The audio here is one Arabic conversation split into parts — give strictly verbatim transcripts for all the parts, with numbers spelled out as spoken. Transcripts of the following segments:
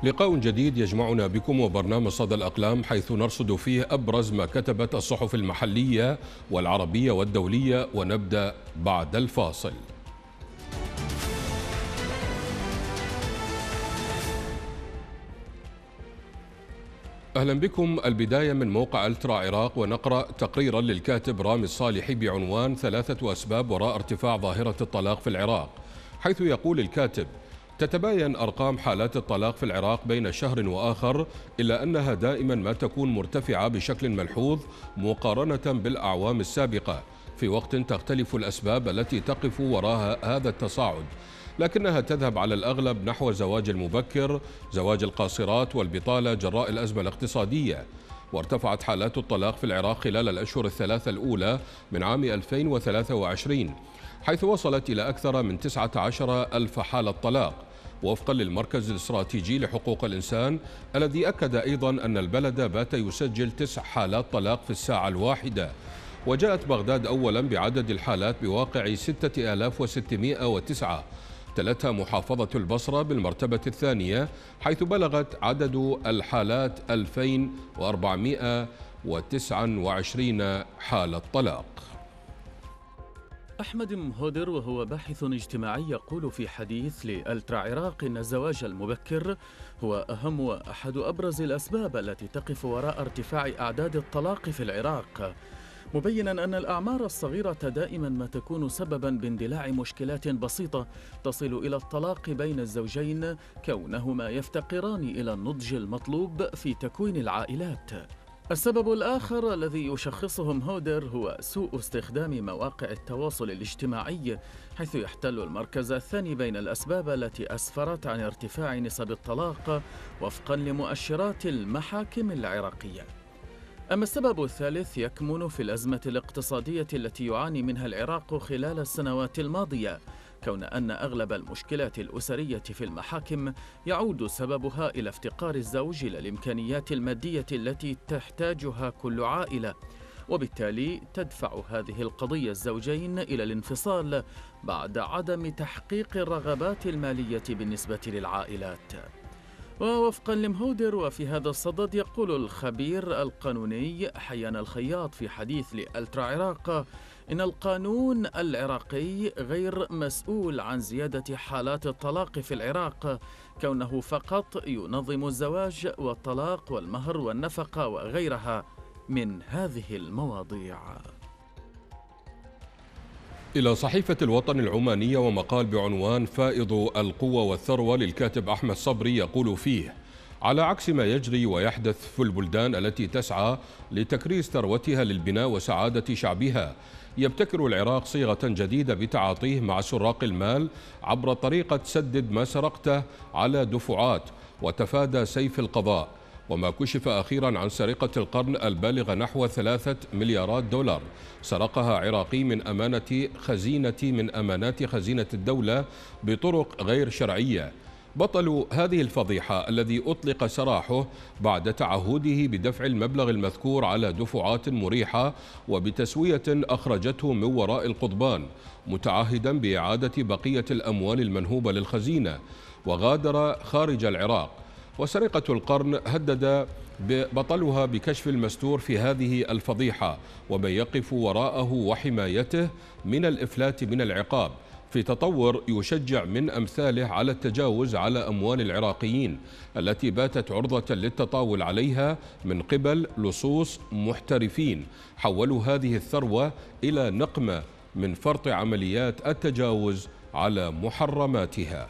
لقاء جديد يجمعنا بكم وبرنامج صدى الأقلام، حيث نرصد فيه أبرز ما كتبت الصحف المحلية والعربية والدولية، ونبدأ بعد الفاصل. أهلا بكم. البداية من موقع الترا عراق، ونقرأ تقريرا للكاتب رامي الصالحي بعنوان ثلاثة أسباب وراء ارتفاع ظاهرة الطلاق في العراق، حيث يقول الكاتب: تتباين أرقام حالات الطلاق في العراق بين شهر وآخر، إلا أنها دائما ما تكون مرتفعة بشكل ملحوظ مقارنة بالأعوام السابقة، في وقت تختلف الأسباب التي تقف وراء هذا التصاعد، لكنها تذهب على الأغلب نحو زواج المبكر، زواج القاصرات، والبطالة جراء الأزمة الاقتصادية. وارتفعت حالات الطلاق في العراق خلال الأشهر الثلاثة الأولى من عام ألفين وثلاثة وعشرين، حيث وصلت إلى أكثر من تسعة عشر ألف حالة طلاق، وفقا للمركز الاستراتيجي لحقوق الإنسان، الذي أكد أيضا أن البلد بات يسجل تسع حالات طلاق في الساعة الواحدة. وجاءت بغداد أولا بعدد الحالات بواقع ستة آلاف وستمائة وتسعة، تلتها محافظة البصرة بالمرتبة الثانية، حيث بلغت عدد الحالات ألفين وأربعمائة وتسعة وعشرين حالة طلاق. أحمد مهودر وهو باحث اجتماعي يقول في حديث لألترا عراق إن الزواج المبكر هو أهم وأحد أبرز الأسباب التي تقف وراء ارتفاع أعداد الطلاق في العراق، مبينا أن الأعمار الصغيرة دائما ما تكون سببا باندلاع مشكلات بسيطة تصل إلى الطلاق بين الزوجين، كونهما يفتقران إلى النضج المطلوب في تكوين العائلات. السبب الآخر الذي يشخصه مهودر هو سوء استخدام مواقع التواصل الاجتماعي، حيث يحتل المركز الثاني بين الأسباب التي أسفرت عن ارتفاع نسب الطلاق وفقا لمؤشرات المحاكم العراقية. أما السبب الثالث يكمن في الأزمة الاقتصادية التي يعاني منها العراق خلال السنوات الماضية، كون أن أغلب المشكلات الأسرية في المحاكم يعود سببها إلى افتقار الزوج إلى الإمكانيات المادية التي تحتاجها كل عائلة، وبالتالي تدفع هذه القضية الزوجين إلى الانفصال بعد عدم تحقيق الرغبات المالية بالنسبة للعائلات. ووفقا لمهودر وفي هذا الصدد، يقول الخبير القانوني حيان الخياط في حديث لألترا عراق إن القانون العراقي غير مسؤول عن زيادة حالات الطلاق في العراق، كونه فقط ينظم الزواج والطلاق والمهر والنفقة وغيرها من هذه المواضيع. إلى صحيفة الوطن العمانية، ومقال بعنوان فائض القوة والثروة للكاتب أحمد صبري، يقول فيه: على عكس ما يجري ويحدث في البلدان التي تسعى لتكريس ثروتها للبناء وسعادة شعبها، يبتكر العراق صيغة جديدة بتعاطيه مع سراق المال عبر طريقة سدد ما سرقته على دفعات وتفادى سيف القضاء. وما كشف أخيرا عن سرقة القرن البالغة نحو ثلاثة مليارات دولار سرقها عراقي من أمانة خزينة من أمانات خزينة الدولة بطرق غير شرعية. بطل هذه الفضيحة الذي أطلق سراحه بعد تعهده بدفع المبلغ المذكور على دفعات مريحة وبتسوية أخرجته من وراء القضبان، متعهدا بإعادة بقية الأموال المنهوبة للخزينة، وغادر خارج العراق. وسرقة القرن هدد بطلها بكشف المستور في هذه الفضيحة ومن يقف وراءه وحمايته من الإفلات من العقاب، في تطور يشجع من أمثاله على التجاوز على أموال العراقيين التي باتت عرضة للتطاول عليها من قبل لصوص محترفين حولوا هذه الثروة إلى نقمة من فرط عمليات التجاوز على محرماتها.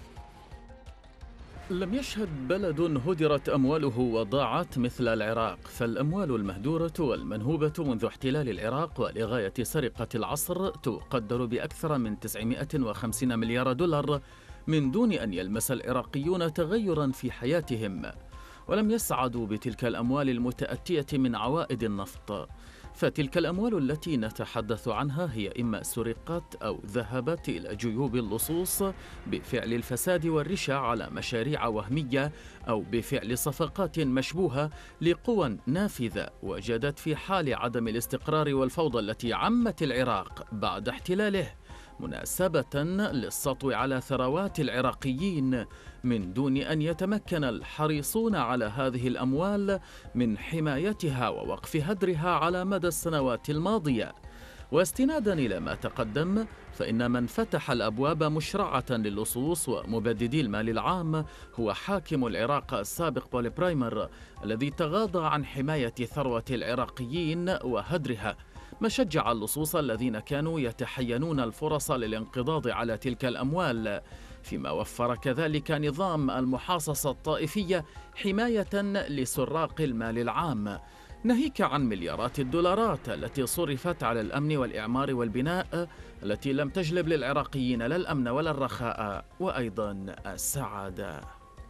لم يشهد بلد هدرت أمواله وضاعت مثل العراق، فالأموال المهدورة والمنهوبة منذ احتلال العراق ولغاية سرقة العصر تقدر بأكثر من تسعمائة وخمسين مليار دولار من دون أن يلمس العراقيون تغيرا في حياتهم، ولم يسعدوا بتلك الأموال المتأتية من عوائد النفط. فتلك الأموال التي نتحدث عنها هي إما سرقت أو ذهبت إلى جيوب اللصوص بفعل الفساد والرشا على مشاريع وهمية، أو بفعل صفقات مشبوهة لقوى نافذة وجدت في حال عدم الاستقرار والفوضى التي عمت العراق بعد احتلاله مناسبة للسطو على ثروات العراقيين من دون أن يتمكن الحريصون على هذه الأموال من حمايتها ووقف هدرها على مدى السنوات الماضية. واستنادا إلى ما تقدم، فإن من فتح الأبواب مشرعة للصوص ومبددي المال العام هو حاكم العراق السابق بول برايمر، الذي تغاضى عن حماية ثروة العراقيين وهدرها، ما شجع اللصوص الذين كانوا يتحينون الفرص للانقضاض على تلك الأموال، فيما وفر كذلك نظام المحاصصة الطائفية حماية لسراق المال العام، ناهيك عن مليارات الدولارات التي صرفت على الأمن والإعمار والبناء، التي لم تجلب للعراقيين لا الأمن ولا الرخاء وأيضا السعادة.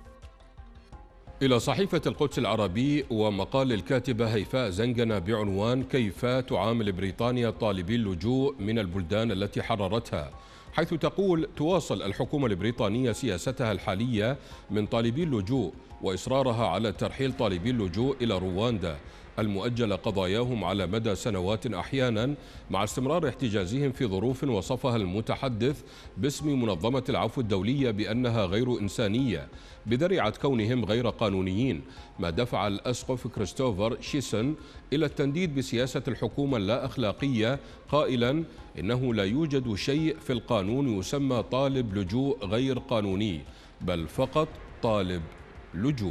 إلى صحيفة القدس العربي ومقال الكاتبة هيفاء زنجنة بعنوان كيف تعامل بريطانيا طالبي اللجوء من البلدان التي حررتها، حيث تقول: تواصل الحكومة البريطانية سياستها الحالية من طالبي اللجوء وإصرارها على ترحيل طالبي اللجوء إلى رواندا المؤجل قضاياهم على مدى سنوات أحيانا، مع استمرار احتجازهم في ظروف وصفها المتحدث باسم منظمة العفو الدولية بأنها غير إنسانية بذريعة كونهم غير قانونيين، ما دفع الأسقف كريستوفر شيسن إلى التنديد بسياسة الحكومة اللا أخلاقية، قائلا: إنه لا يوجد شيء في القانون يسمى طالب لجوء غير قانوني، بل فقط طالب لجوء.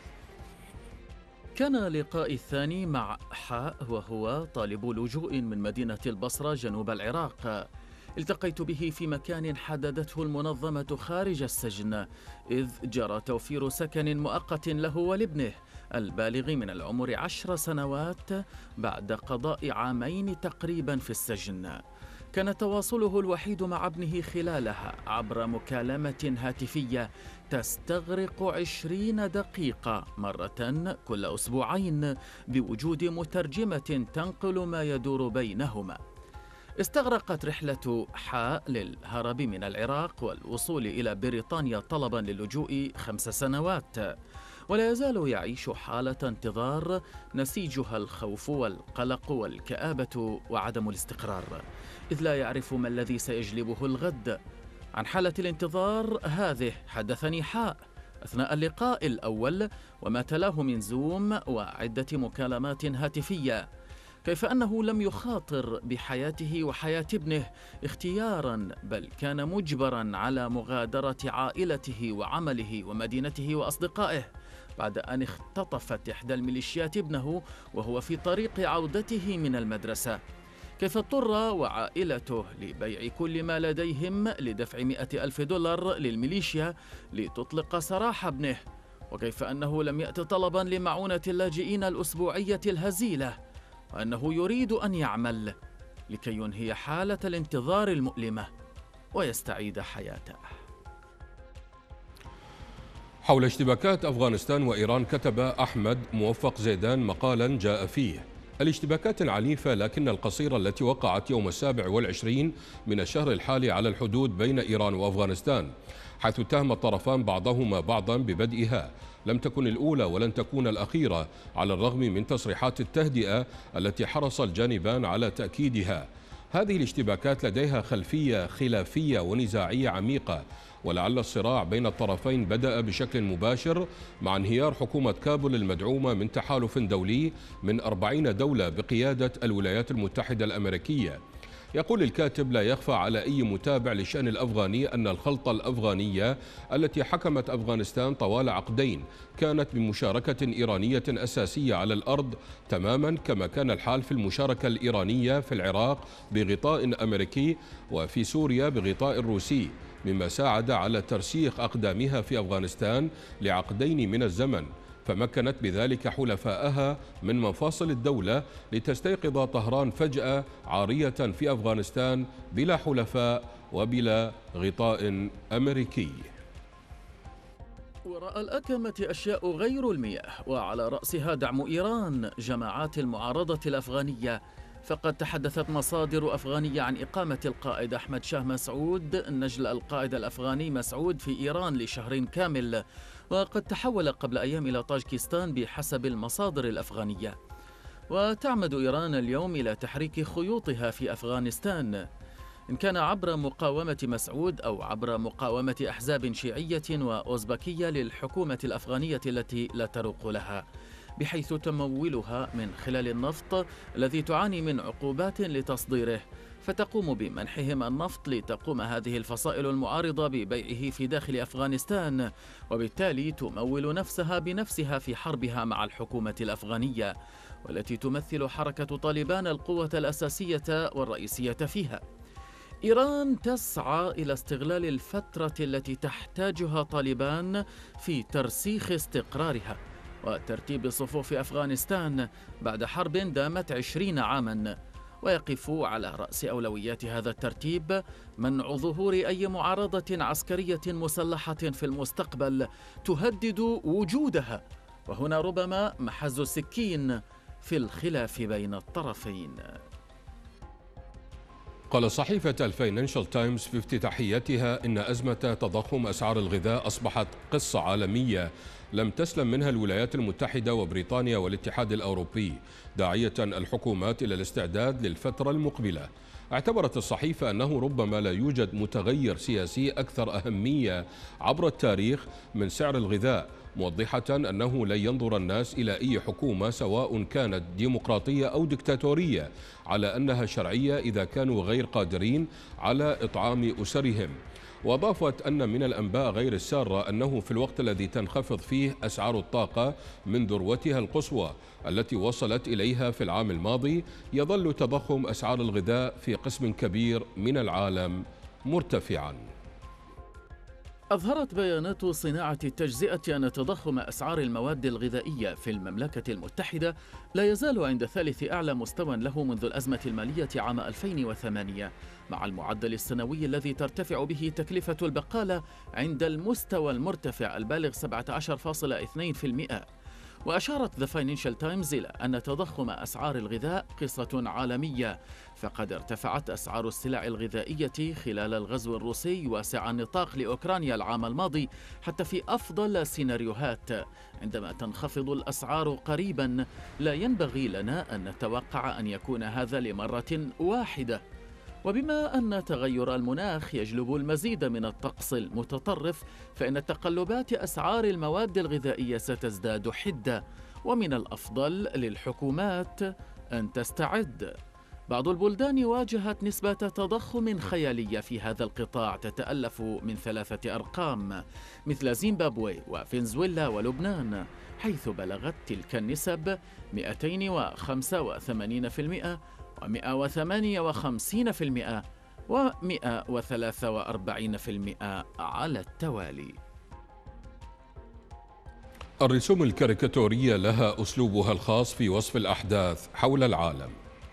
كان لقائي الثاني مع حاء، وهو طالب لجوء من مدينة البصرة جنوب العراق. التقيت به في مكان حددته المنظمة خارج السجن، إذ جرى توفير سكن مؤقت له ولابنه البالغ من العمر عشر سنوات بعد قضاء عامين تقريبا في السجن. كان تواصله الوحيد مع ابنه خلالها عبر مكالمة هاتفية تستغرق عشرين دقيقة مرة كل أسبوعين، بوجود مترجمة تنقل ما يدور بينهما. استغرقت رحلة حاء للهرب من العراق والوصول إلى بريطانيا طلبا للجوء خمس سنوات، ولا يزال يعيش حالة انتظار نسيجها الخوف والقلق والكآبة وعدم الاستقرار، إذ لا يعرف ما الذي سيجلبه الغد. عن حالة الانتظار هذه حدثني حاء أثناء اللقاء الأول وما تلاه من زوم وعدة مكالمات هاتفية، كيف أنه لم يخاطر بحياته وحياة ابنه اختيارا، بل كان مجبرا على مغادرة عائلته وعمله ومدينته وأصدقائه بعد أن اختطفت إحدى الميليشيات ابنه وهو في طريق عودته من المدرسة، كيف اضطر وعائلته لبيع كل ما لديهم لدفع مئة ألف دولار للميليشيا لتطلق سراح ابنه، وكيف أنه لم يأت طلبا لمعونة اللاجئين الأسبوعية الهزيلة، وأنه يريد أن يعمل لكي ينهي حالة الانتظار المؤلمة ويستعيد حياته. حول اشتباكات أفغانستان وإيران كتب أحمد موفق زيدان مقالا جاء فيه: الاشتباكات العنيفة لكن القصيرة التي وقعت يوم السابع والعشرين من الشهر الحالي على الحدود بين إيران وأفغانستان، حيث اتهم الطرفان بعضهما بعضا ببدئها، لم تكن الأولى ولن تكون الأخيرة، على الرغم من تصريحات التهدئة التي حرص الجانبان على تأكيدها. هذه الاشتباكات لديها خلفية خلافية ونزاعية عميقة، ولعل الصراع بين الطرفين بدأ بشكل مباشر مع انهيار حكومة كابول المدعومة من تحالف دولي من أربعين دولة بقيادة الولايات المتحدة الأمريكية. يقول الكاتب: لا يخفى على أي متابع للشأن الأفغاني أن الخلطة الأفغانية التي حكمت أفغانستان طوال عقدين كانت بمشاركة إيرانية أساسية على الأرض، تماما كما كان الحال في المشاركة الإيرانية في العراق بغطاء أمريكي وفي سوريا بغطاء روسي، مما ساعد على ترسيخ أقدامها في أفغانستان لعقدين من الزمن، فمكنت بذلك حلفائها من مفاصل الدولة لتستيقظ طهران فجأة عارية في أفغانستان بلا حلفاء وبلا غطاء أمريكي. وراء الأكمة أشياء غير المياه، وعلى رأسها دعم إيران جماعات المعارضة الأفغانية، فقد تحدثت مصادر أفغانية عن إقامة القائد أحمد شاه مسعود نجل القائد الأفغاني مسعود في إيران لشهر كامل، وقد تحول قبل أيام إلى طاجكستان بحسب المصادر الأفغانية. وتعمد إيران اليوم إلى تحريك خيوطها في أفغانستان. إن كان عبر مقاومة مسعود أو عبر مقاومة أحزاب شيعية وأوزبكية للحكومة الأفغانية التي لا تروق لها، بحيث تمولها من خلال النفط الذي تعاني من عقوبات لتصديره، فتقوم بمنحهم النفط لتقوم هذه الفصائل المعارضة ببيعه في داخل أفغانستان، وبالتالي تمول نفسها بنفسها في حربها مع الحكومة الأفغانية، والتي تمثل حركة طالبان القوة الأساسية والرئيسية فيها. إيران تسعى إلى استغلال الفترة التي تحتاجها طالبان في ترسيخ استقرارها وترتيب صفوف أفغانستان بعد حرب دامت عشرين عاماً، ويقف على رأس أولويات هذا الترتيب منع ظهور أي معارضة عسكرية مسلحة في المستقبل تهدد وجودها، وهنا ربما محز السكين في الخلاف بين الطرفين. قال صحيفة الفاينانشال تايمز في افتتاحيتها إن أزمة تضخم أسعار الغذاء أصبحت قصة عالمية لم تسلم منها الولايات المتحدة وبريطانيا والاتحاد الأوروبي، داعية الحكومات إلى الاستعداد للفترة المقبلة. اعتبرت الصحيفة أنه ربما لا يوجد متغير سياسي أكثر أهمية عبر التاريخ من سعر الغذاء، موضحة أنه لن ينظر الناس إلى أي حكومة سواء كانت ديمقراطية أو ديكتاتورية على أنها شرعية إذا كانوا غير قادرين على إطعام أسرهم. وأضافت أن من الأنباء غير السارة أنه في الوقت الذي تنخفض فيه أسعار الطاقة من ذروتها القصوى التي وصلت إليها في العام الماضي، يظل تضخم أسعار الغذاء في قسم كبير من العالم مرتفعاً. أظهرت بيانات صناعة التجزئة أن تضخم أسعار المواد الغذائية في المملكة المتحدة لا يزال عند ثالث أعلى مستوى له منذ الأزمة المالية عام ألفين وثمانية، مع المعدل السنوي الذي ترتفع به تكلفة البقالة عند المستوى المرتفع البالغ سبعة عشر فاصلة اثنين بالمئة. وأشارت ذا فاينانشال تايمز إلى أن تضخم أسعار الغذاء قصة عالمية، فقد ارتفعت أسعار السلع الغذائية خلال الغزو الروسي واسع النطاق لأوكرانيا العام الماضي حتى في أفضل السيناريوهات. عندما تنخفض الأسعار قريبا لا ينبغي لنا أن نتوقع أن يكون هذا لمرة واحدة، وبما أن تغير المناخ يجلب المزيد من الطقس المتطرف فإن تقلبات أسعار المواد الغذائية ستزداد حدة، ومن الأفضل للحكومات أن تستعد. بعض البلدان واجهت نسبة تضخم خيالية في هذا القطاع تتألف من ثلاثة أرقام مثل زيمبابوي وفنزويلا ولبنان، حيث بلغت تلك النسب مئتين وخمسة وثمانين بالمئة ومئة وثمانية وخمسين بالمئة ومئة وثلاثة وأربعين بالمئة على التوالي. الرسوم الكاريكاتورية لها أسلوبها الخاص في وصف الأحداث حول العالم.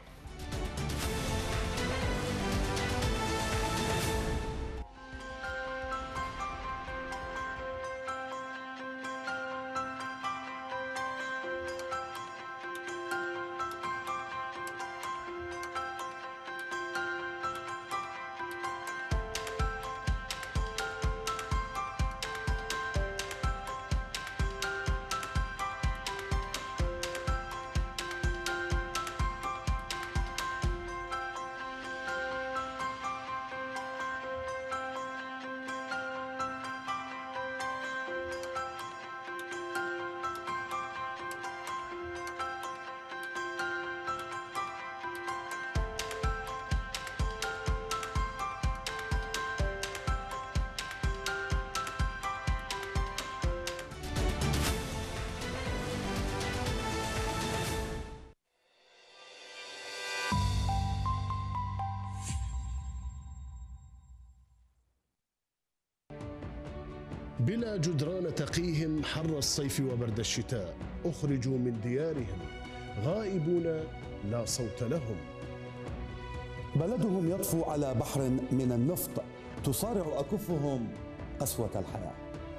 بلا جدران تقيهم حر الصيف وبرد الشتاء، أخرجوا من ديارهم غائبون لا صوت لهم. بلدهم يطفو على بحر من النفط، تصارع أكفهم قسوة الحياة.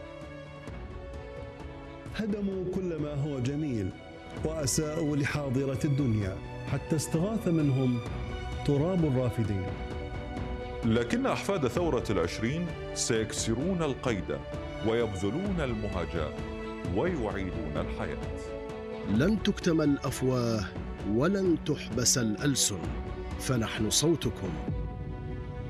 هدموا كل ما هو جميل وأساءوا لحاضرة الدنيا حتى استغاث منهم تراب الرافدين. لكن أحفاد ثورة العشرين سيكسرون القيد ويبذلون المهاجة ويعيدون الحياة. لن تكتم الأفواه ولن تحبس الألسن، فنحن صوتكم.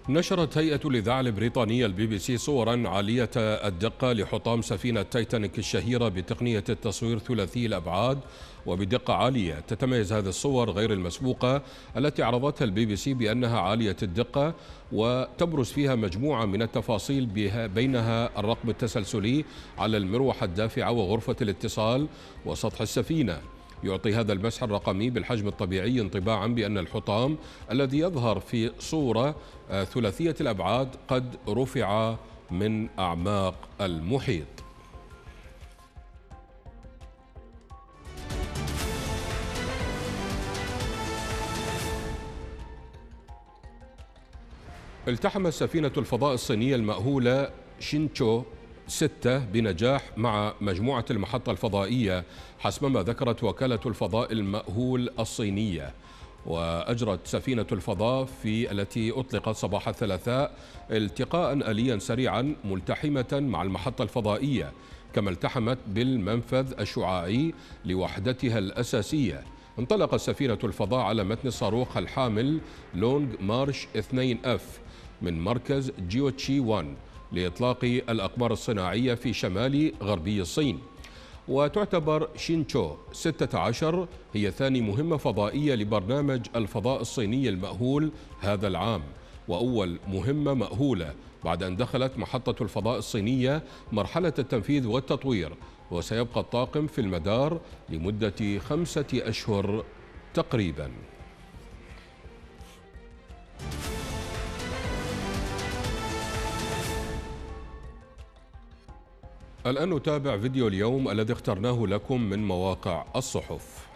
نشرت هيئة الإذاعة البريطانية البي بي سي صورا عالية الدقة لحطام سفينة تايتانيك الشهيرة بتقنية التصوير ثلاثي الأبعاد وبدقة عالية. تتميز هذه الصور غير المسبوقة التي عرضتها البي بي سي بأنها عالية الدقة، وتبرز فيها مجموعة من التفاصيل بينها الرقم التسلسلي على المروحة الدافعة وغرفة الاتصال وسطح السفينة. يعطي هذا المسح الرقمي بالحجم الطبيعي انطباعا بأن الحطام الذي يظهر في صورة ثلاثية الأبعاد قد رفع من أعماق المحيط. التحمت سفينة الفضاء الصينية المأهولة شينتشو ستة بنجاح مع مجموعة المحطة الفضائية حسب ما ذكرت وكالة الفضاء المأهول الصينية. وأجرت سفينة الفضاء في التي أطلقت صباح الثلاثاء التقاء آليا سريعا ملتحمة مع المحطة الفضائية، كما التحمت بالمنفذ الشعاعي لوحدتها الأساسية. انطلقت سفينة الفضاء على متن الصاروخ الحامل لونغ مارش اثنين اف من مركز جيوتشي واحد لإطلاق الأقمار الصناعية في شمال غربي الصين. وتعتبر شينتشو ستة عشر هي ثاني مهمة فضائية لبرنامج الفضاء الصيني المأهول هذا العام، وأول مهمة مأهولة بعد أن دخلت محطة الفضاء الصينية مرحلة التنفيذ والتطوير. وسيبقى الطاقم في المدار لمدة خمسة أشهر تقريباً. الآن نتابع فيديو اليوم الذي اخترناه لكم من مواقع الصحف.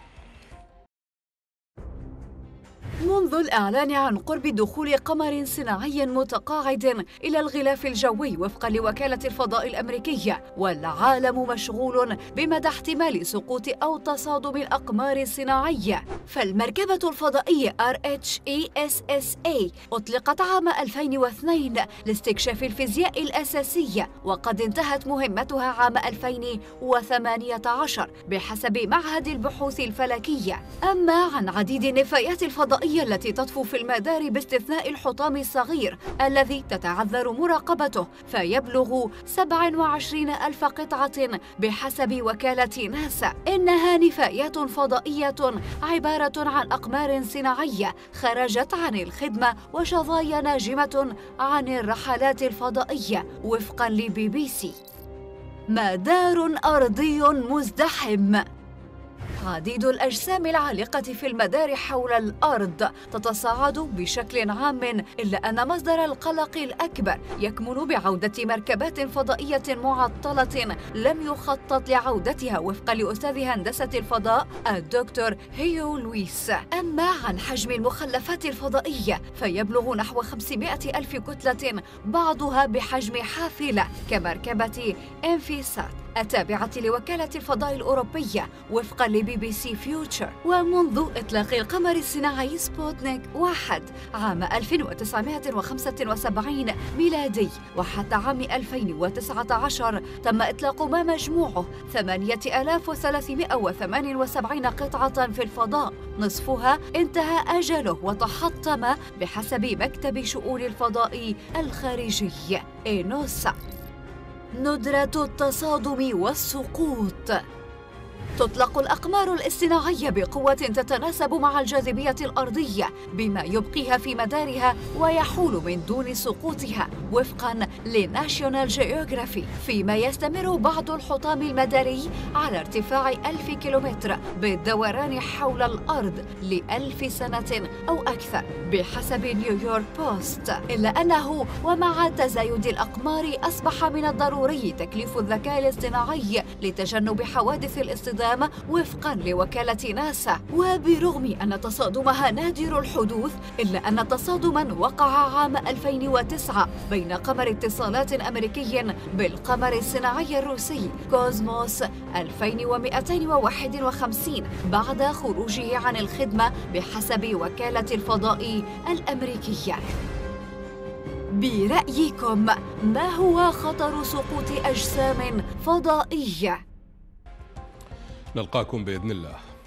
منذ الإعلان عن قرب دخول قمر صناعي متقاعد إلى الغلاف الجوي وفقا لوكالة الفضاء الأمريكية، والعالم مشغول بمدى احتمال سقوط أو تصادم الأقمار الصناعية، فالمركبة الفضائية آر إتش إي إس إس إيه أطلقت عام ألفين واثنين لاستكشاف الفيزياء الأساسية، وقد انتهت مهمتها عام ألفين وثمانية عشر بحسب معهد البحوث الفلكية. أما عن عديد النفايات الفضائية التي تطفو في المدار باستثناء الحطام الصغير الذي تتعذر مراقبته فيبلغ سبعة وعشرين ألف قطعة بحسب وكالة ناسا، إنها نفايات فضائية عبارة عن أقمار صناعية خرجت عن الخدمة وشظايا ناجمة عن الرحلات الفضائية وفقا لبي بي سي. مدار أرضي مزدحم. عديد الأجسام العالقة في المدار حول الأرض تتصاعد بشكل عام، إلا أن مصدر القلق الأكبر يكمن بعودة مركبات فضائية معطلة لم يخطط لعودتها وفقا لأستاذ هندسة الفضاء الدكتور هيو لويس. أما عن حجم المخلفات الفضائية فيبلغ نحو خمسمائة ألف كتلة، بعضها بحجم حافلة كمركبة انفيسات التابعة لوكالة الفضاء الأوروبية وفقا لبي بي سي فيوتشر. ومنذ إطلاق القمر الصناعي سبوتنيك واحد عام ألف وتسعمائة وخمسة وسبعين ميلادي وحتى عام ألفين وتسعة عشر تم إطلاق ما مجموعه ثمانية آلاف وثلاثمائة وثمانية وسبعين قطعة في الفضاء، نصفها انتهى أجله وتحطم بحسب مكتب شؤون الفضاء الخارجي إينوسا. ندرة التصادم والسقوط. تطلق الأقمار الاصطناعية بقوة تتناسب مع الجاذبية الأرضية بما يبقيها في مدارها ويحول من دون سقوطها وفقاً لناشيونال جيوغرافي، فيما يستمر بعض الحطام المداري على ارتفاع ألف كيلومتر بالدوران حول الأرض لألف سنة أو أكثر بحسب نيويورك بوست، إلا أنه ومع تزايد الأقمار أصبح من الضروري تكليف الذكاء الاصطناعي لتجنب حوادث الاصطدام وفقا لوكالة ناسا. وبرغم أن تصادمها نادر الحدوث إلا أن تصادما وقع عام ألفين وتسعة بين قمر اتصالات أمريكي بالقمر الصناعي الروسي كوزموس ألفين ومئتين وواحد وخمسين بعد خروجه عن الخدمة بحسب وكالة الفضاء الأمريكية. برأيكم ما هو خطر سقوط أجسام فضائية؟ نلقاكم بإذن الله.